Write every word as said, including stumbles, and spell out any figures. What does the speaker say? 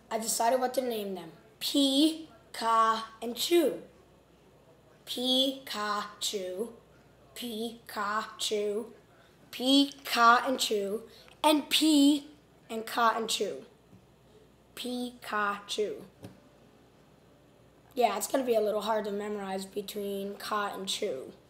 I decided what to name them. Pi-Ka and Chu. Pi-Ka-Chu. Pi-Ka-Chu. Pi-Ka and Chu. And P and Ka and Chu. Pi-Ka-Chu. Yeah, it's going to be a little hard to memorize between Ka and Chu.